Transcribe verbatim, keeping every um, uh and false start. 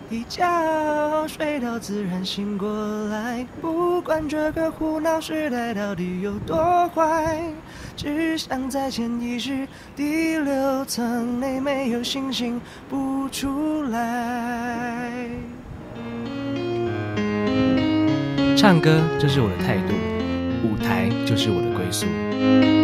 一觉睡到自然醒过来，不管这个胡闹时代到底有多坏，只想在潜意识第六层内没有星星不出来。唱歌就是我的态度，舞台就是我的归宿。